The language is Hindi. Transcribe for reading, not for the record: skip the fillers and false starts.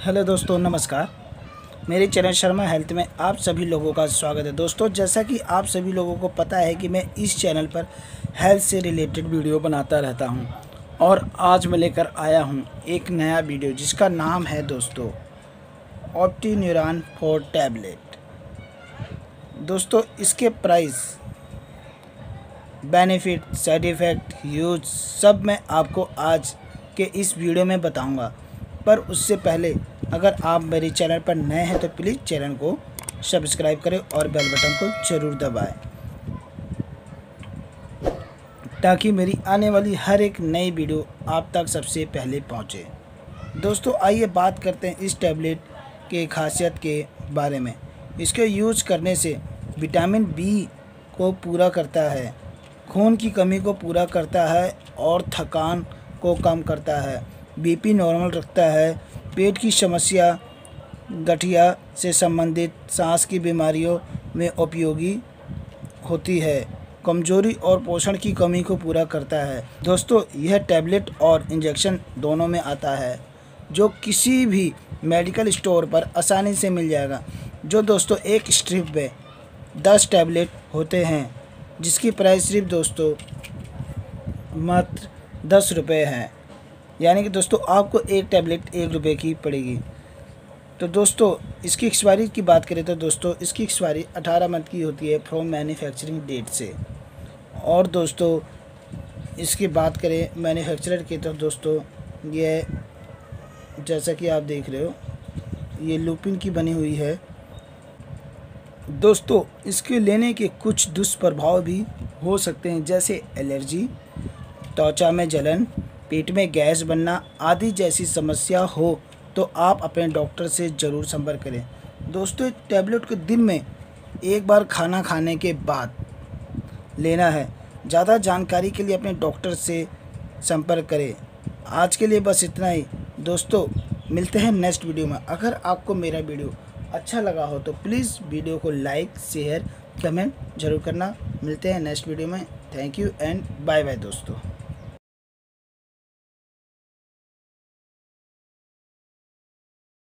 हेलो दोस्तों, नमस्कार। मेरे चैनल शर्मा हेल्थ में आप सभी लोगों का स्वागत है। दोस्तों, जैसा कि आप सभी लोगों को पता है कि मैं इस चैनल पर हेल्थ से रिलेटेड वीडियो बनाता रहता हूं और आज मैं लेकर आया हूं एक नया वीडियो जिसका नाम है दोस्तों ऑप्टिन्यूरॉन 4 टैबलेट। दोस्तों, इसके price, benefit, side effect, use सब मैं आपको आज के इस वीडियो में बताऊंगा। पर उससे पहले अगर आप मेरे चैनल पर नए हैं तो प्लीज़ चैनल को सब्सक्राइब करें और बेल बटन को ज़रूर दबाएं ताकि मेरी आने वाली हर एक नई वीडियो आप तक सबसे पहले पहुंचे। दोस्तों, आइए बात करते हैं इस टैबलेट के खासियत के बारे में। इसके यूज करने से विटामिन बी को पूरा करता है, खून की कमी को पूरा करता है और थकान को कम करता है, बीपी नॉर्मल रखता है, पेट की समस्या, गठिया से संबंधित सांस की बीमारियों में उपयोगी होती है, कमजोरी और पोषण की कमी को पूरा करता है। दोस्तों, यह टैबलेट और इंजेक्शन दोनों में आता है जो किसी भी मेडिकल स्टोर पर आसानी से मिल जाएगा। जो दोस्तों एक स्ट्रिप में 10 टैबलेट होते हैं जिसकी प्राइस सिर्फ दोस्तों मात्र 10 रुपये है, यानी कि दोस्तों आपको एक टैबलेट 1 रुपये की पड़ेगी। तो दोस्तों इसकी एक्सपायरी की बात करें तो दोस्तों इसकी एक्सपायरी 18 मंथ की होती है फ्रॉम मैन्युफैक्चरिंग डेट से। और दोस्तों इसकी बात करें मैन्युफैक्चरर की तो दोस्तों ये जैसा कि आप देख रहे हो ये लुपिन की बनी हुई है। दोस्तों इसके लेने के कुछ दुष्प्रभाव भी हो सकते हैं, जैसे एलर्जी, त्वचा में जलन, पेट में गैस बनना आदि जैसी समस्या हो तो आप अपने डॉक्टर से ज़रूर संपर्क करें। दोस्तों, टैबलेट को दिन में एक बार खाना खाने के बाद लेना है। ज़्यादा जानकारी के लिए अपने डॉक्टर से संपर्क करें। आज के लिए बस इतना ही दोस्तों, मिलते हैं नेक्स्ट वीडियो में। अगर आपको मेरा वीडियो अच्छा लगा हो तो प्लीज़ वीडियो को लाइक, शेयर, कमेंट ज़रूर करना। मिलते हैं नेक्स्ट वीडियो में। Thank you and bye bye दोस्तों।